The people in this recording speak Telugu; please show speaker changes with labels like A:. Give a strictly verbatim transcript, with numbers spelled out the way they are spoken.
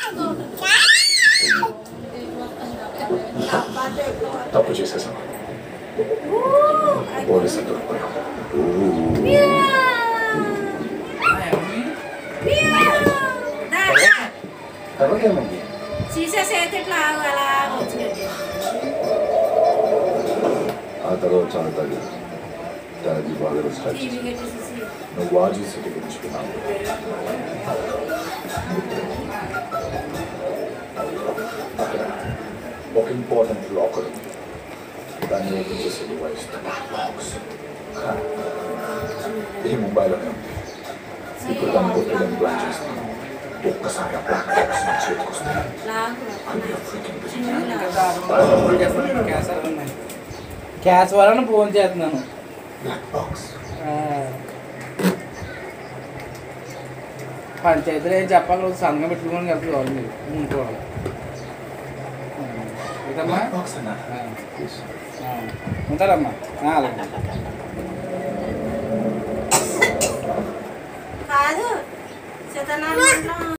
A: తప్పు చేసేసాను పోలీసులు దొరికిపోయాం ఎవరికేమండి ఆ తర్వాత చాలా తగ్గి తనది బాగా స్టార్ట్ నువ్వు వాజీ సిటీ గురించుకున్నావు అక్కడ ఒక ఇంపార్టెంట్ లాకర్ ఉంది దాన్ని ఓపెన్ చేసే డివైస్ బాక్స్ ఈ ముంబైలోనే ఉంది ఇప్పుడు దాన్ని కొట్టడానికి ప్లాన్ చేస్తున్నాను ఒక్కసారి ఆ బ్లాక్ బాక్స్ నా చేతికి వస్తే
B: క్యాష్ వాళ్ళని ఫోన్ చేస్తున్నాను
A: బ్లాక్ బాక్స్
B: పంచాయతీలో ఏం చెప్పాలి సంఘం పెట్టుకోమని చెప్తారు మీరు ఇంకోవాలి ఉంటారమ్మా అలాగే
C: కాదు